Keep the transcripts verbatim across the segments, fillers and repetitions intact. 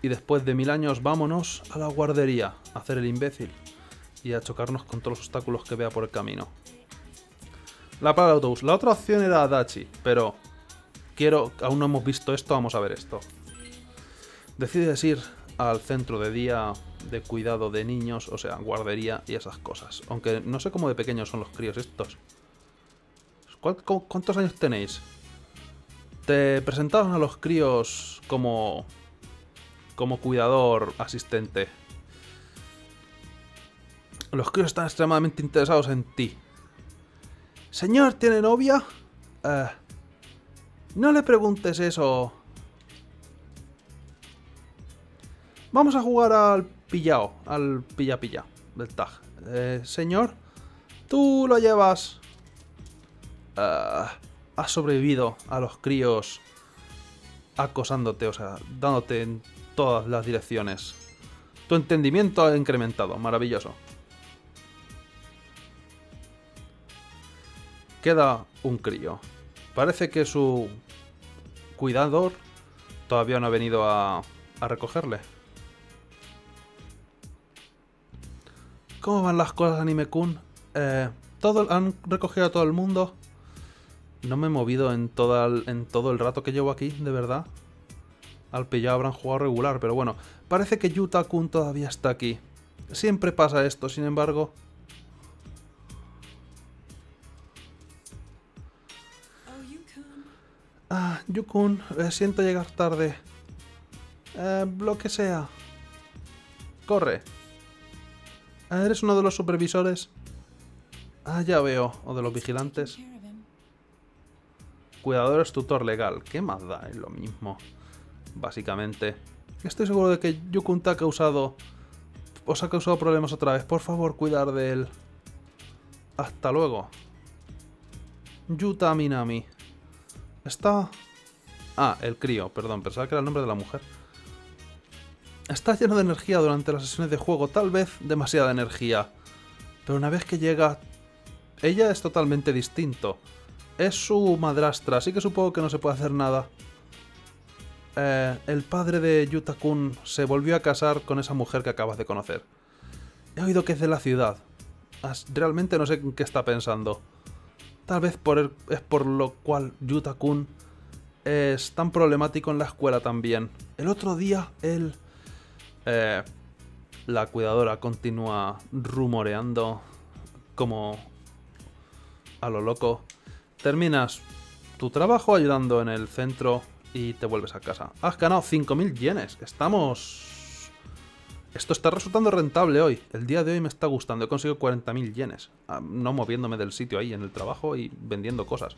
Y después de mil años, vámonos a la guardería a hacer el imbécil y a chocarnos con todos los obstáculos que vea por el camino. La parada de autobús. La otra opción era Adachi, pero quiero... Aún no hemos visto esto, vamos a ver esto. Decides ir al centro de día de cuidado de niños, o sea, guardería y esas cosas. Aunque no sé cómo de pequeños son los críos estos. ¿Cuántos años tenéis? Te presentaron a los críos como... como cuidador asistente. Los críos están extremadamente interesados en ti. Señor, ¿tiene novia? Uh, no le preguntes eso. Vamos a jugar al pillao, al pilla-pilla del tag. Eh, señor, tú lo llevas. Uh, has sobrevivido a los críos acosándote, o sea, dándote en todas las direcciones. Tu entendimiento ha incrementado, maravilloso. Queda un crío. Parece que su cuidador todavía no ha venido a, a recogerle. ¿Cómo van las cosas, Anime-kun? Eh, ¿todo, ¿Han recogido a todo el mundo? No me he movido en, toda el, en todo el rato que llevo aquí, de verdad. Al pillado habrán jugado regular, pero bueno. Parece que Yuta-kun todavía está aquí. Siempre pasa esto, sin embargo. Ah, Yu-kun, eh, siento llegar tarde. Eh, lo que sea. Corre. ¿Eres uno de los supervisores? Ah, ya veo. O de los vigilantes. Cuidador es tutor legal. ¿Qué más da? Es lo mismo. Básicamente. Estoy seguro de que Yu-kun te ha causado... os ha causado problemas otra vez. Por favor, cuidar de él. Hasta luego. Yuta Minami. Está... Ah, el crío. Perdón, pensaba que era el nombre de la mujer. Está lleno de energía durante las sesiones de juego. Tal vez demasiada energía. Pero una vez que llega... Ella es totalmente distinto. Es su madrastra, así que supongo que no se puede hacer nada. Eh, el padre de Yuta-kun se volvió a casar con esa mujer que acabas de conocer. He oído que es de la ciudad. Realmente no sé en qué está pensando. Tal vez por el, es por lo cual Yuta-kun es tan problemático en la escuela también. El otro día, él... Eh, la cuidadora continúa rumoreando como a lo loco. Terminas tu trabajo ayudando en el centro y te vuelves a casa. Has ganado cinco mil yenes. Estamos... Esto está resultando rentable hoy. El día de hoy me está gustando. He conseguido cuarenta mil yenes. No moviéndome del sitio ahí en el trabajo y vendiendo cosas.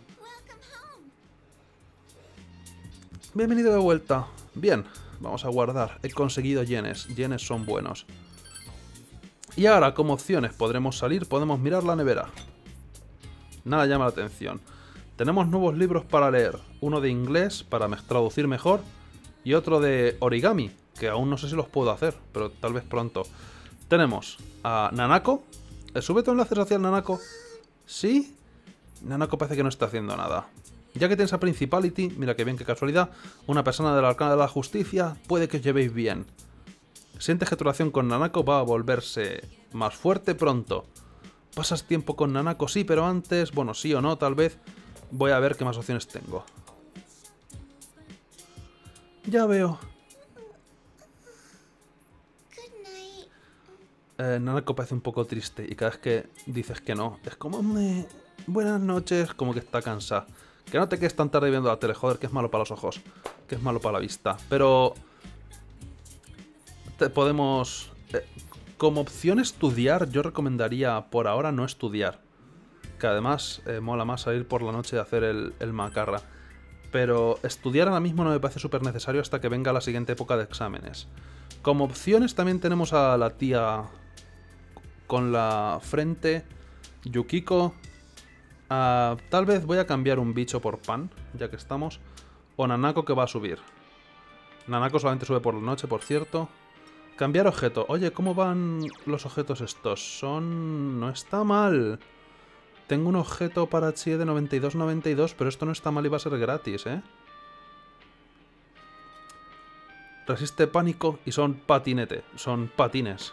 Bienvenido de vuelta. Bien, vamos a guardar. He conseguido yenes. Yenes son buenos. Y ahora, como opciones, podremos salir, podemos mirar la nevera. Nada llama la atención. Tenemos nuevos libros para leer. Uno de inglés, para traducir mejor. Y otro de origami, que aún no sé si los puedo hacer, pero tal vez pronto. Tenemos a Nanako. ¿Sube tu enlace hacia el Nanako? ¿Sí? Nanako parece que no está haciendo nada. Ya que tienes a Principality, mira que bien, qué casualidad, una persona del Arcana de la Justicia, puede que os llevéis bien. Sientes que tu relación con Nanako va a volverse más fuerte pronto. ¿Pasas tiempo con Nanako? Sí, pero antes, bueno, sí o no, tal vez, voy a ver qué más opciones tengo. Ya veo. Eh, Nanako parece un poco triste y cada vez que dices que no, es como... Me... Buenas noches, como que está cansada. Que no te quedes tan tarde viendo la tele, joder, que es malo para los ojos, que es malo para la vista. Pero... Te podemos... Eh, como opción estudiar, yo recomendaría por ahora no estudiar. Que además eh, mola más salir por la noche y hacer el, el macarra. Pero estudiar ahora mismo no me parece súper necesario hasta que venga la siguiente época de exámenes. Como opciones también tenemos a la tía con la frente, Yukiko. Uh, tal vez voy a cambiar un bicho por Pan, ya que estamos. O Nanako, que va a subir. Nanako solamente sube por la noche, por cierto. Cambiar objeto. Oye, ¿cómo van los objetos estos? Son... no está mal. Tengo un objeto para Chie de noventa y dos noventa y dos, pero esto no está mal y va a ser gratis, ¿eh? resiste pánico y son patinete. Son patines.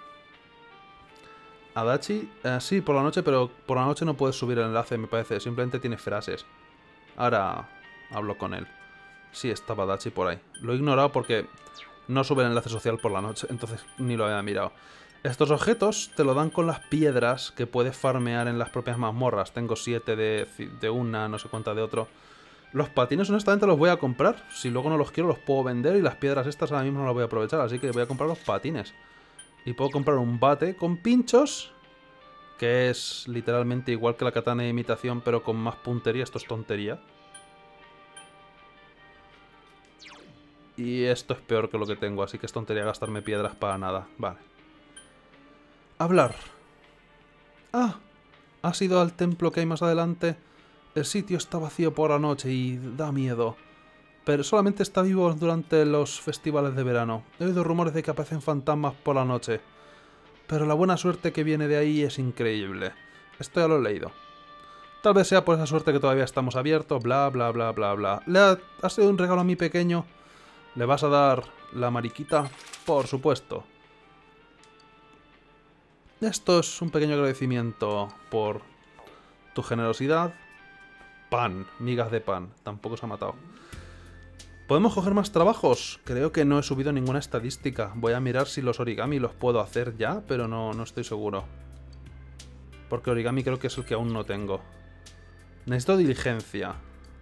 Adachi, eh, sí, por la noche, pero por la noche no puedes subir el enlace, me parece. Simplemente tiene frases. Ahora hablo con él. Sí, estaba Adachi por ahí. Lo he ignorado porque no sube el enlace social por la noche, entonces ni lo había mirado. Estos objetos te lo dan con las piedras que puedes farmear en las propias mazmorras. Tengo siete de, de una, no sé cuánta de otro. Los patines honestamente los voy a comprar. Si luego no los quiero los puedo vender y las piedras estas ahora mismo no las voy a aprovechar. Así que voy a comprar los patines. Y puedo comprar un bate con pinchos, que es literalmente igual que la katana de imitación, pero con más puntería. Esto es tontería. Y esto es peor que lo que tengo, así que es tontería gastarme piedras para nada. Vale. Hablar. Ah, ¿has ido al templo que hay más adelante? El sitio está vacío por la noche y da miedo. Pero solamente está vivo durante los festivales de verano. He oído rumores de que aparecen fantasmas por la noche. Pero la buena suerte que viene de ahí es increíble. Esto ya lo he leído. Tal vez sea por esa suerte que todavía estamos abiertos, bla, bla, bla, bla, bla. ¿Le ha, ha sido un regalo a mi pequeño? ¿Le vas a dar la mariquita? Por supuesto. Esto es un pequeño agradecimiento por tu generosidad. Pan, migas de pan. Tampoco se ha matado. ¿Podemos coger más trabajos? Creo que no he subido ninguna estadística. Voy a mirar si los origami los puedo hacer ya, pero no, no estoy seguro. Porque origami creo que es el que aún no tengo. Necesito diligencia.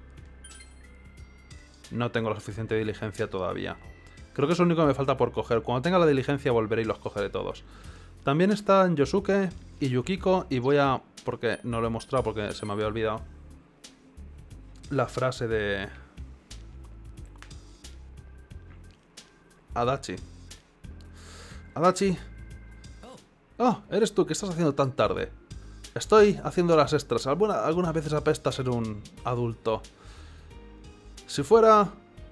No tengo la suficiente diligencia todavía. Creo que es lo único que me falta por coger. Cuando tenga la diligencia volveré y los cogeré todos. También están Yosuke y Yukiko. Y voy a... porque no lo he mostrado porque se me había olvidado. La frase de... Adachi. Adachi. Oh, eres tú. ¿Qué estás haciendo tan tarde? Estoy haciendo las extras. Alguna, algunas veces apesta ser un adulto. Si fuera...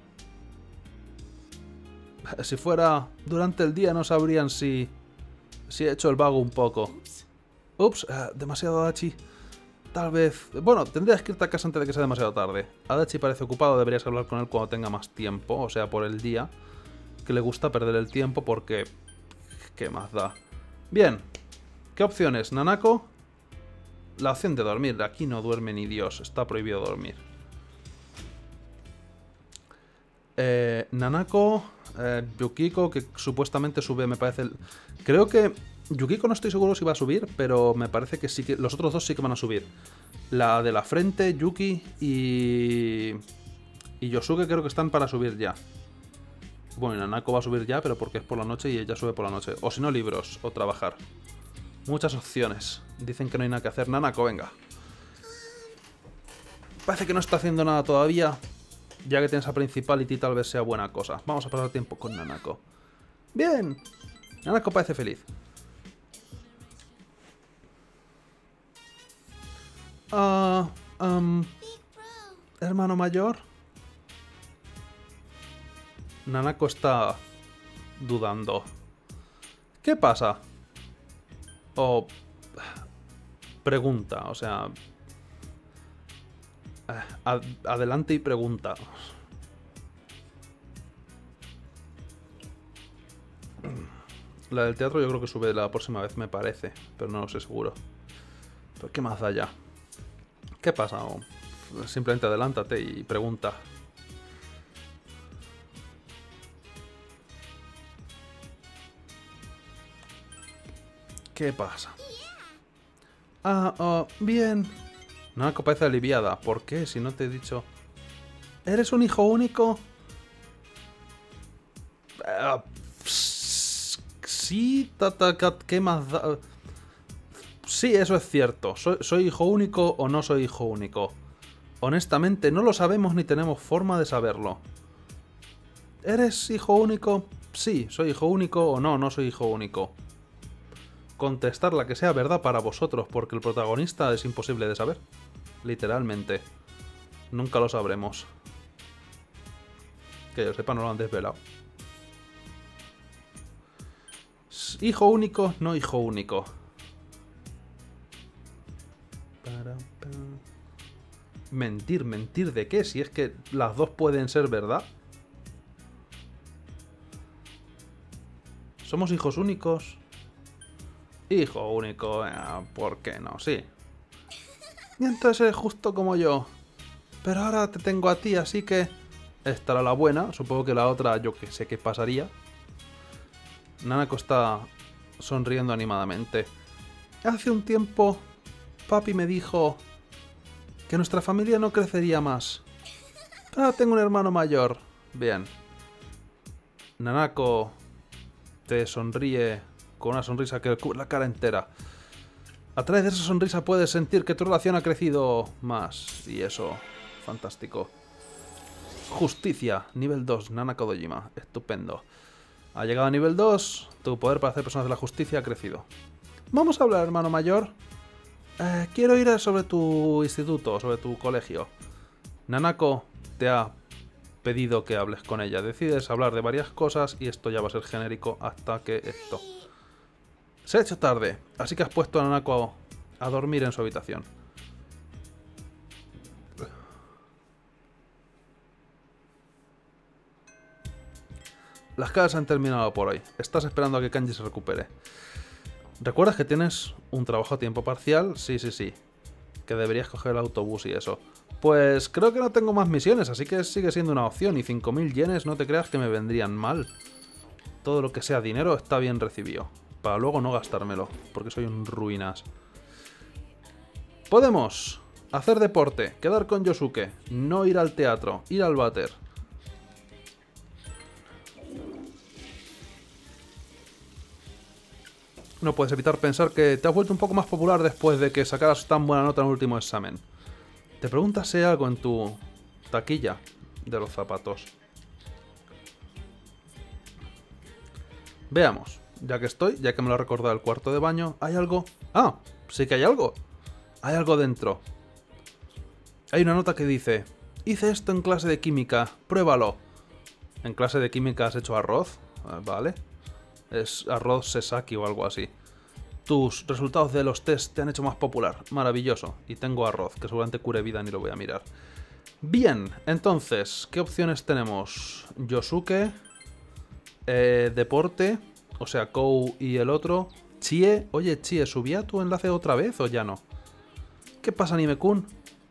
Si fuera durante el día no sabrían si... Si he hecho el vago un poco. Ups, uh, demasiado Adachi. Tal vez... Bueno, tendrías que irte a casa antes de que sea demasiado tarde. Adachi parece ocupado, deberías hablar con él cuando tenga más tiempo. O sea, por el día. Que le gusta perder el tiempo porque... ¿Qué más da? Bien. ¿Qué opciones? ¿Nanako? La opción de dormir. Aquí no duerme ni Dios. Está prohibido dormir. Eh, Nanako, eh, Yukiko, que supuestamente sube, me parece... El... Creo que Yukiko no estoy seguro si va a subir, pero me parece que sí que... Los otros dos sí que van a subir. La de la frente, Yuki y... Y Yosuke creo que están para subir ya. Bueno, y Nanako va a subir ya, pero porque es por la noche y ella sube por la noche. O si no, libros, o trabajar. Muchas opciones. Dicen que no hay nada que hacer. Nanako, venga. Parece que no está haciendo nada todavía. Ya que tienes a Principality, tal vez sea buena cosa. Vamos a pasar tiempo con Nanako. ¡Bien! Nanako parece feliz. Ah... Uh, um, hermano mayor. Nanako está... dudando. ¿Qué pasa? O... pregunta, o sea... Ad adelante y pregunta. La del teatro yo creo que sube la próxima vez, me parece. Pero no lo sé seguro. ¿Pero qué más da ya? ¿Qué pasa? O simplemente adelántate y pregunta. ¿Qué pasa? Ah, oh, bien. Nanako parece aliviada. ¿Por qué? Si no te he dicho... ¿Eres un hijo único? Uh, sí, tata, ¿qué más da? Sí, eso es cierto. ¿Soy, ¿Soy hijo único o no soy hijo único? Honestamente, no lo sabemos ni tenemos forma de saberlo. ¿Eres hijo único? Sí, soy hijo único o no, no soy hijo único. Contestar la que sea verdad para vosotros, porque el protagonista es imposible de saber. Literalmente. Nunca lo sabremos. Que yo sepa, no lo han desvelado. Hijo único, no hijo único. Mentir, mentir de qué, si es que las dos pueden ser verdad. ¿Somos hijos únicos? Hijo único, eh, ¿por qué no? Sí. Y entonces eres justo como yo. Pero ahora te tengo a ti, así que... Esta era la buena, supongo que la otra yo que sé qué pasaría. Nanako está sonriendo animadamente. Hace un tiempo, papi me dijo que nuestra familia no crecería más. Pero ahora tengo un hermano mayor. Bien. Nanako te sonríe con una sonrisa que cubre la cara entera. A través de esa sonrisa puedes sentir que tu relación ha crecido más. Y eso, fantástico. Justicia, nivel dos, Nanako Dojima. Estupendo. Ha llegado a nivel dos, tu poder para hacer personas de la justicia ha crecido. Vamos a hablar, hermano mayor. Eh, quiero ir sobre tu instituto, sobre tu colegio. Nanako te ha pedido que hables con ella. Decides hablar de varias cosas y esto ya va a ser genérico hasta que esto. Se ha hecho tarde, así que has puesto a Nanako a, a dormir en su habitación. Las clases han terminado por hoy. Estás esperando a que Kanji se recupere. ¿Recuerdas que tienes un trabajo a tiempo parcial? Sí, sí, sí. Que deberías coger el autobús y eso. Pues creo que no tengo más misiones, así que sigue siendo una opción. Y cinco mil yenes no te creas que me vendrían mal. Todo lo que sea dinero está bien recibido. Para luego no gastármelo, porque soy un ruinas. Podemos hacer deporte, quedar con Yosuke, no ir al teatro, ir al váter. No puedes evitar pensar que te has vuelto un poco más popular después de que sacaras tan buena nota en el último examen. Te preguntas si hay algo en tu taquilla de los zapatos. Veamos. Ya que estoy, ya que me lo ha recordado el cuarto de baño, ¿hay algo? ¡Ah! Sí que hay algo. Hay algo dentro. Hay una nota que dice: hice esto en clase de química, pruébalo. ¿En clase de química has hecho arroz? Ah, vale. Es arroz sesaki o algo así. Tus resultados de los test te han hecho más popular. Maravilloso. Y tengo arroz, que seguramente cure vida, ni lo voy a mirar. Bien, entonces, ¿qué opciones tenemos? Yosuke, eh, deporte, o sea, Kou y el otro. Chie, oye Chie, ¿subía tu enlace otra vez o ya no? ¿Qué pasa, Anime-kun?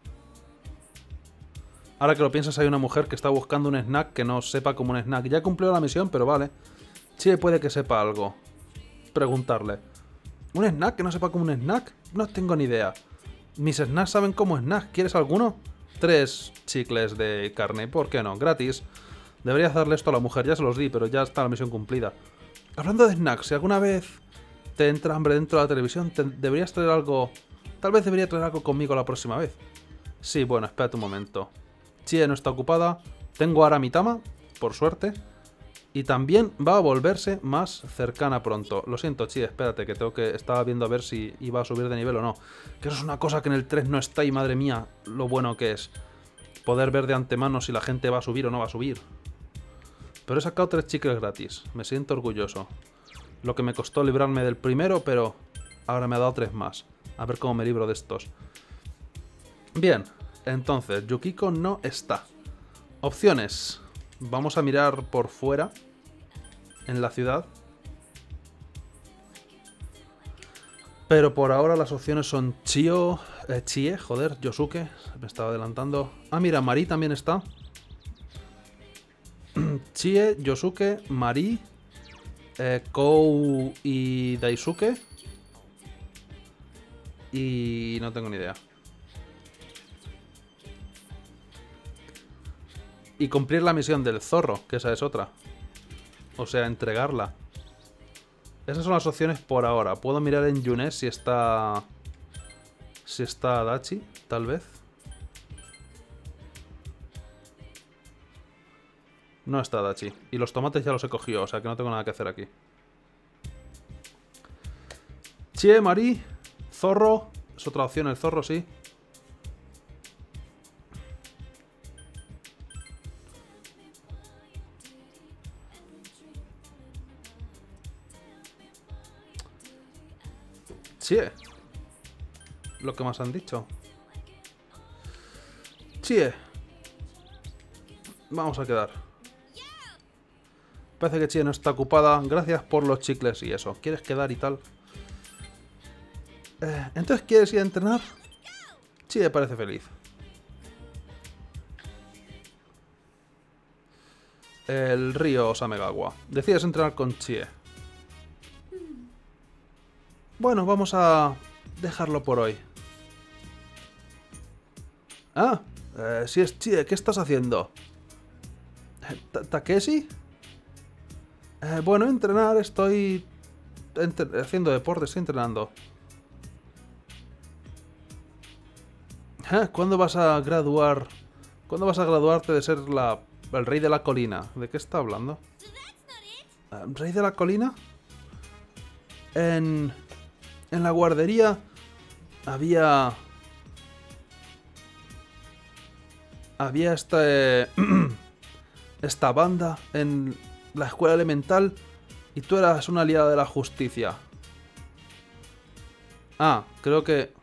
Ahora que lo piensas, hay una mujer que está buscando un snack que no sepa como un snack. Ya cumplió la misión, pero vale. Chie puede que sepa algo. Preguntarle. ¿Un snack que no sepa como un snack? No tengo ni idea. Mis snacks saben como snack. ¿Quieres alguno? Tres chicles de carne. ¿Por qué no? Gratis. Deberías darle esto a la mujer. Ya se los di, pero ya está la misión cumplida. Hablando de snacks, si alguna vez te entra hambre dentro de la televisión, te deberías traer algo... Tal vez debería traer algo conmigo la próxima vez. Sí, bueno, espérate un momento. Chie no está ocupada. Tengo a Aramitama, por suerte. Y también va a volverse más cercana pronto. Lo siento, Chie, espérate, que tengo que... Estaba viendo a ver si iba a subir de nivel o no. Que eso es una cosa que en el tres no está y madre mía, lo bueno que es. Poder ver de antemano si la gente va a subir o no va a subir. Pero he sacado tres chicles gratis. Me siento orgulloso. Lo que me costó librarme del primero, pero ahora me ha dado tres más. A ver cómo me libro de estos. Bien, entonces, Yukiko no está. Opciones. Vamos a mirar por fuera. En la ciudad. Pero por ahora las opciones son Chio... Eh, Chie, joder, Yosuke. Me estaba adelantando. Ah, mira, Mari también está. Chie, Yosuke, Mari, eh, Kou y Daisuke. Y no tengo ni idea. Y cumplir la misión del zorro, que esa es otra. O sea, entregarla. Esas son las opciones por ahora. Puedo mirar en Yunes si está... Si está Dachi, tal vez. No está Dachi. Y los tomates ya los he cogido, o sea que no tengo nada que hacer aquí. Chie, Mari, zorro. Es otra opción el zorro, sí. Chie. Lo que más han dicho. Chie. Vamos a quedar. Parece que Chie no está ocupada. Gracias por los chicles y eso. ¿Quieres quedar y tal? Eh, ¿Entonces quieres ir a entrenar? Chie parece feliz. El río Samegawa. Decides entrenar con Chie. Bueno, vamos a dejarlo por hoy. Ah, eh, si es Chie, ¿qué estás haciendo? ¿Takeshi? Eh, bueno, entrenar, estoy entre haciendo deporte, estoy entrenando. ¿Cuándo vas a graduar? ¿Cuándo vas a graduarte de ser la, el rey de la colina? ¿De qué está hablando? ¿Rey de la colina? En, en la guardería había... Había este, esta banda en la escuela elemental y tú eras una aliada de la justicia. Ah, creo que...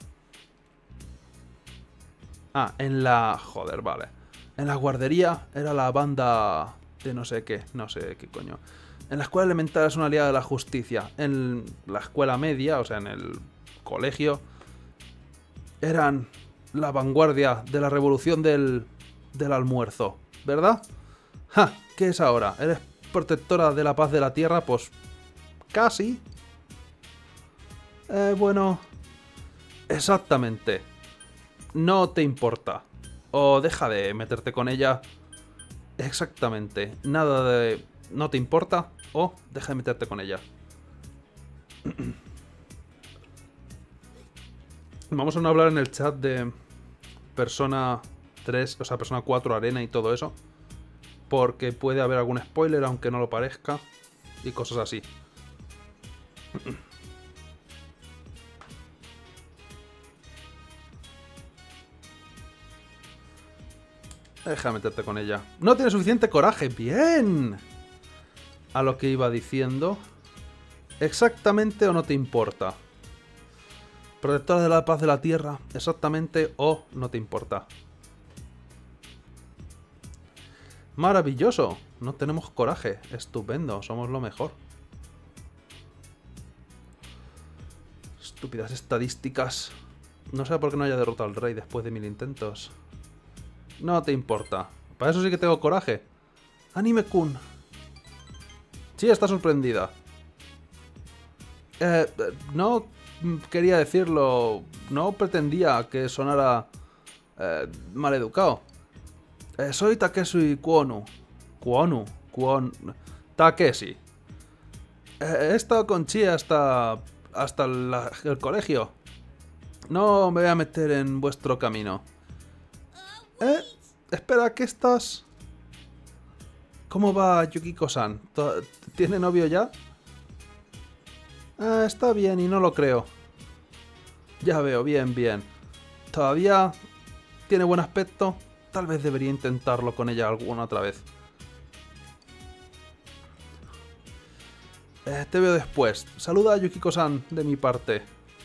Ah, en la... Joder, vale. En la guardería era la banda de no sé qué, no sé qué coño. En la escuela elemental es una aliada de la justicia. En la escuela media, o sea, en el colegio, eran la vanguardia de la revolución del, del almuerzo, ¿verdad? ¡Ja! ¿Qué es ahora? ¿Eres protectora de la paz de la tierra? Pues... casi. Eh, bueno... Exactamente. No te importa. O deja de meterte con ella. Exactamente. Nada de... no te importa. O deja de meterte con ella. Vamos a no hablar en el chat de Persona tres, o sea, Persona cuatro Arena y todo eso. Porque puede haber algún spoiler, aunque no lo parezca. Y cosas así. Deja de meterte con ella. No tiene suficiente coraje. ¡Bien! A lo que iba diciendo. ¿Exactamente o no te importa? Protectora de la paz de la tierra. ¿Exactamente o no te importa? Maravilloso. No tenemos coraje. Estupendo. Somos lo mejor. Estúpidas estadísticas. No sé por qué no haya derrotado al rey después de mil intentos. No te importa. Para eso sí que tengo coraje. Anime-kun. Sí, está sorprendida. Eh, no quería decirlo. No pretendía que sonara eh, maleducado. Eh, soy Takeshi Kuonu. Kuonu. Kuon... Takeshi. Eh, he estado con Chie hasta... hasta la, el colegio. No me voy a meter en vuestro camino. Eh, espera, ¿qué estás? ¿Cómo va Yukiko-san? ¿Tiene novio ya? Ah, está bien y no lo creo. Ya veo, bien, bien. ¿Todavía tiene buen aspecto? Tal vez debería intentarlo con ella alguna otra vez. Eh, te veo después. Saluda a Yukiko-san de mi parte.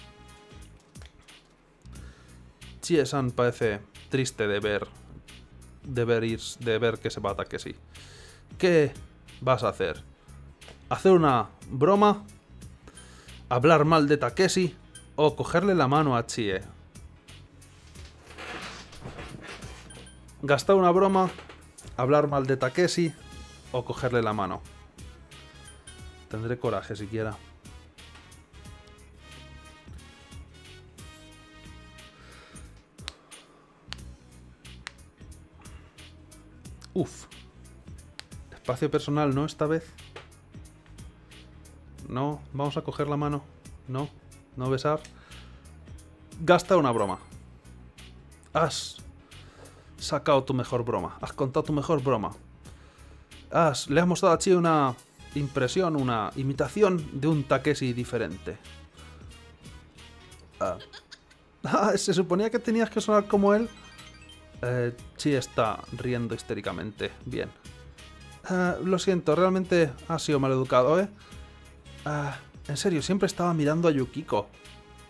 Chie-san parece triste de ver... De ver, ir, de ver que se va a Takeshi. ¿Qué vas a hacer? ¿Hacer una broma? ¿Hablar mal de Takeshi? ¿O cogerle la mano a Chie? ¿Gastar una broma? ¿Hablar mal de Takeshi? ¿O cogerle la mano? Tendré coraje siquiera. Uf. Espacio personal, ¿no? Esta vez. No. Vamos a coger la mano. No. No besar. Gasta una broma. Has sacado tu mejor broma. Has contado tu mejor broma. Has... Le has mostrado a Chie una impresión, una imitación de un Takeshi diferente. Ah. Ah, se suponía que tenías que sonar como él. Eh, Chie está riendo histéricamente. Bien. Uh, lo siento, realmente ha sido maleducado, ¿eh? Uh, en serio, siempre estaba mirando a Yukiko.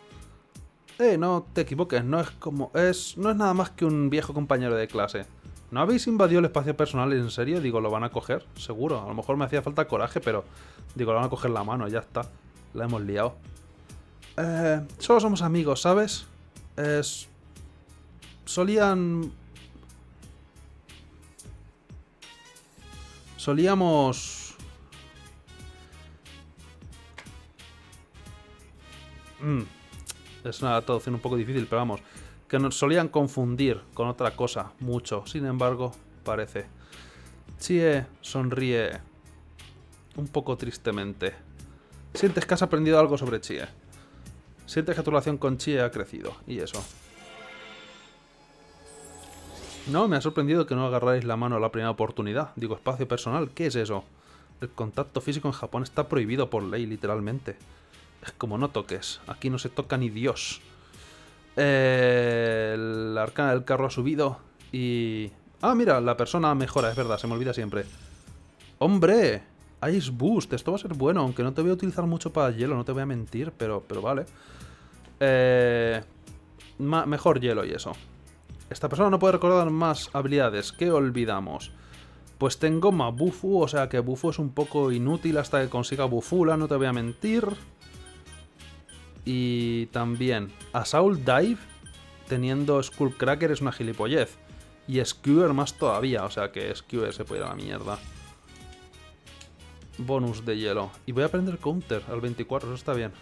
Eh, no te equivoques, no es como... es no es nada más que un viejo compañero de clase. ¿No habéis invadido el espacio personal en serio? Digo, ¿lo van a coger? Seguro. A lo mejor me hacía falta coraje, pero... Digo, lo van a coger la mano, ya está. La hemos liado. Eh, solo somos amigos, ¿sabes? Es... Solían... Solíamos... Mm. Es una traducción un poco difícil, pero vamos. Que nos solían confundir con otra cosa, mucho. Sin embargo, parece. Chie sonríe un poco tristemente. Sientes que has aprendido algo sobre Chie. Sientes que tu relación con Chie ha crecido. Y eso. No, me ha sorprendido que no agarráis la mano a la primera oportunidad. Digo, espacio personal, ¿qué es eso? El contacto físico en Japón está prohibido por ley, literalmente. Es como no toques. Aquí no se toca ni Dios. Eh, la arcana del carro ha subido y... Ah, mira, la persona mejora, es verdad, se me olvida siempre. ¡Hombre! Ice Boost, esto va a ser bueno, aunque no te voy a utilizar mucho para hielo, no te voy a mentir, pero, pero vale. Eh, mejor hielo y eso. Esta persona no puede recordar más habilidades. ¿Qué olvidamos? Pues tengo Mabufu, o sea que Bufu es un poco inútil hasta que consiga Bufula, no te voy a mentir. Y también Assault Dive, teniendo Skullcracker, es una gilipollez. Y Skewer más todavía, o sea que Skewer se puede ir a la mierda. Bonus de hielo. Y voy a aprender Counter al veinticuatro, eso está bien.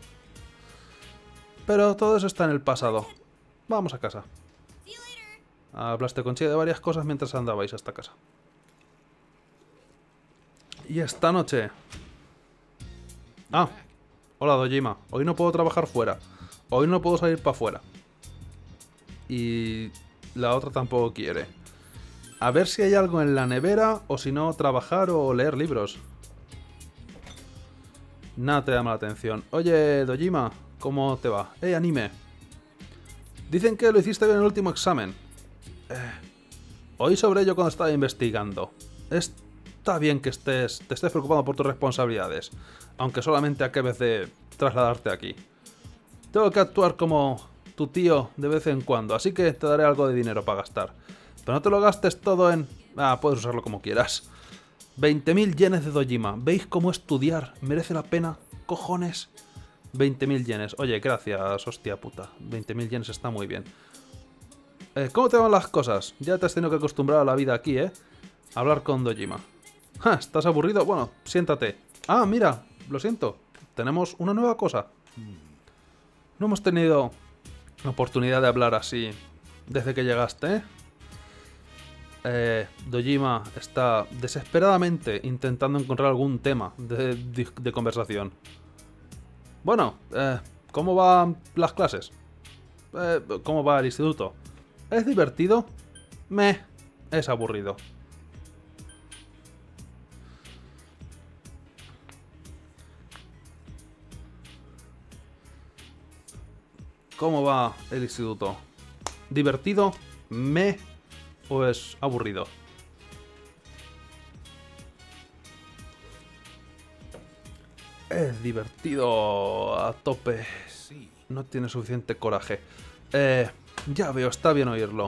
Pero todo eso está en el pasado. Vamos a casa. Hablaste con Chie de varias cosas mientras andabais hasta casa. Y esta noche... Ah, hola Dojima. Hoy no puedo trabajar fuera. Hoy no puedo salir para afuera. Y la otra tampoco quiere. A ver si hay algo en la nevera, o si no, trabajar o leer libros. Nada te llama la atención. Oye, Dojima, ¿cómo te va? Eh, anime. Dicen que lo hiciste bien en el último examen. Eh, oí sobre ello cuando estaba investigando. Está bien que estés, te estés preocupando por tus responsabilidades, aunque solamente acabes de trasladarte aquí. Tengo que actuar como tu tío de vez en cuando, así que te daré algo de dinero para gastar. Pero no te lo gastes todo en... Ah, puedes usarlo como quieras. veinte mil yenes de Dojima. ¿Veis cómo estudiar merece la pena? Cojones. veinte mil yenes. Oye, gracias, hostia puta. veinte mil yenes está muy bien. Eh, ¿Cómo te van las cosas? Ya te has tenido que acostumbrar a la vida aquí, ¿eh? Hablar con Dojima. Ja, ¿estás aburrido? Bueno, siéntate. Ah, mira, lo siento. Tenemos una nueva cosa. No hemos tenido la oportunidad de hablar así desde que llegaste, ¿eh? Eh, Dojima está desesperadamente intentando encontrar algún tema de, de, de conversación. Bueno, eh, ¿cómo van las clases? Eh, ¿Cómo va el instituto? ¿Es divertido? Meh, es aburrido. ¿Cómo va el instituto? ¿Divertido? ¿Meh? ¿O es aburrido? Es divertido a tope. No tiene suficiente coraje. Eh, ya veo, está bien oírlo.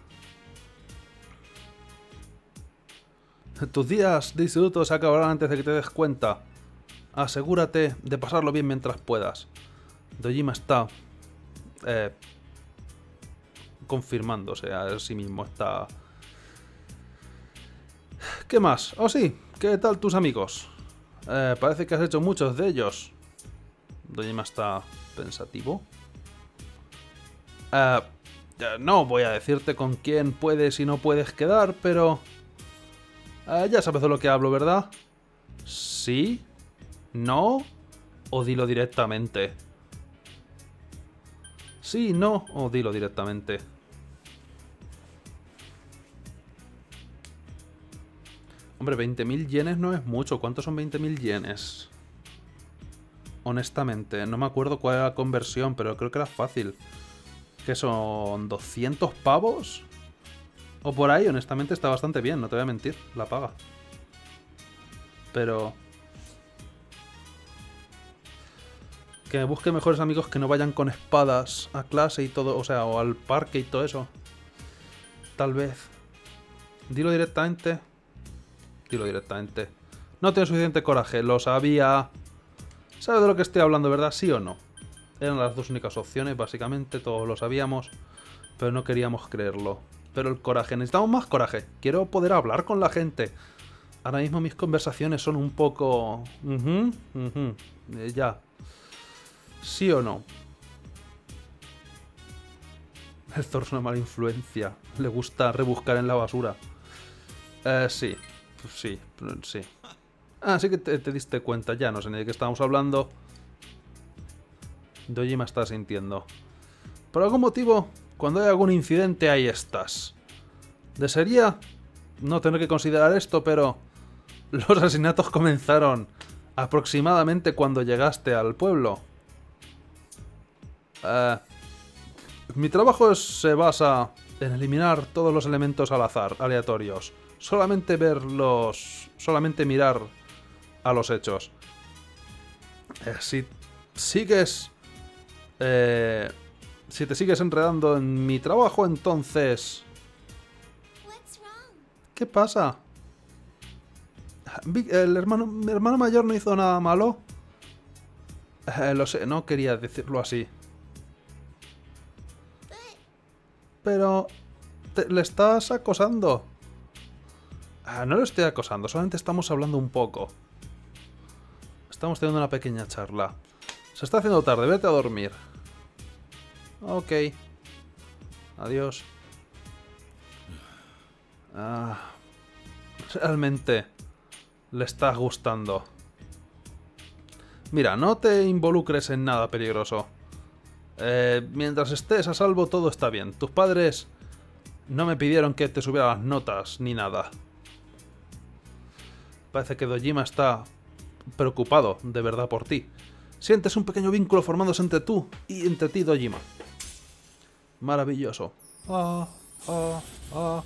Tus días de instituto se acabarán antes de que te des cuenta. Asegúrate de pasarlo bien mientras puedas. Dojima está... Eh, confirmándose a sí mismo. Está... ¿Qué más? Oh sí, ¿qué tal tus amigos? Eh, parece que has hecho muchos de ellos. Dojima está pensativo. Eh, no voy a decirte con quién puedes y no puedes quedar, pero... Eh, ya sabes de lo que hablo, ¿verdad? ¿Sí? ¿No? ¿O dilo directamente? Sí, no, o dilo directamente. Hombre, veinte mil yenes no es mucho. ¿Cuántos son veinte mil yenes? Honestamente, no me acuerdo cuál era la conversión, pero creo que era fácil. ¿Qué son? ¿doscientos pavos? O por ahí, honestamente está bastante bien, no te voy a mentir, la paga. Pero... que me busque mejores amigos que no vayan con espadas a clase y todo, o sea, o al parque y todo eso. Tal vez. Dilo directamente. Dilo directamente. No tengo suficiente coraje, lo sabía. ¿Sabes de lo que estoy hablando, verdad? ¿Sí o no? Eran las dos únicas opciones, básicamente, todos lo sabíamos, pero no queríamos creerlo. Pero el coraje, necesitamos más coraje. Quiero poder hablar con la gente. Ahora mismo mis conversaciones son un poco... Uh-huh, uh-huh. Eh, ya. ¿Sí o no? El Thor es una mala influencia. Le gusta rebuscar en la basura. Eh, sí. Sí, sí. Ah, sí que te, te diste cuenta. Ya no sé ni de qué estábamos hablando. Dojima está sintiendo. Por algún motivo, cuando hay algún incidente, ahí estás. Desearía no tener que considerar esto, pero los asesinatos comenzaron aproximadamente cuando llegaste al pueblo. Uh, mi trabajo es, se basa en eliminar todos los elementos al azar, aleatorios. Solamente verlos, solamente mirar a los hechos. Eh, si sigues... Eh, si te sigues enredando en mi trabajo, entonces... ¿Qué pasa? El hermano, mi hermano mayor no hizo nada malo. Eh, lo sé, no quería decirlo así. Pero... Te, le estás acosando. Ah, no lo estoy acosando, solamente estamos hablando un poco. Estamos teniendo una pequeña charla. Se está haciendo tarde, vete a dormir. Ok. Adiós. Ah, realmente le está gustando. Mira, no te involucres en nada peligroso. Eh, mientras estés a salvo, todo está bien. Tus padres no me pidieron que te subiera las notas ni nada. Parece que Dojima está preocupado de verdad por ti. Sientes un pequeño vínculo formándose entre tú y entre ti, Dojima. Maravilloso. Ah, ah, ah.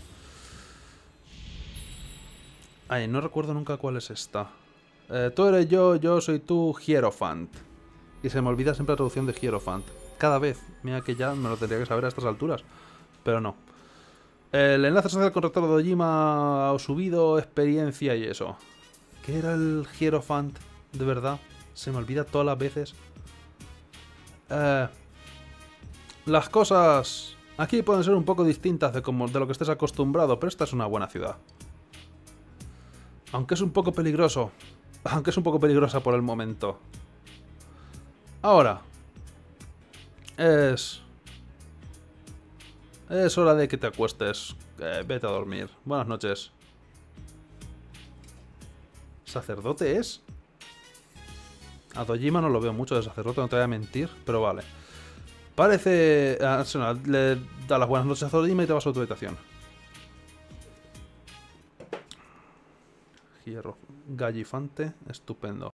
Ay, no recuerdo nunca cuál es esta. Eh, tú eres yo, yo soy tú, Hierophant. Y se me olvida siempre la traducción de Hierophant. Cada vez. Mira que ya me lo tendría que saber a estas alturas. Pero no. El enlace social con rector de Dojima ha subido experiencia y eso. ¿Qué era el Hierophant? De verdad. Se me olvida todas las veces. Eh, las cosas aquí pueden ser un poco distintas de, como, de lo que estés acostumbrado, pero esta es una buena ciudad. Aunque es un poco peligroso. Aunque es un poco peligrosa por el momento. Ahora. Es... Es hora de que te acuestes. Eh, vete a dormir. Buenas noches. ¿Sacerdote es? A Dojima no lo veo mucho de sacerdote, no te voy a mentir, pero vale. Parece... Ah, le da las buenas noches a Dojima y te vas a tu habitación. Hierro Gallifante, estupendo.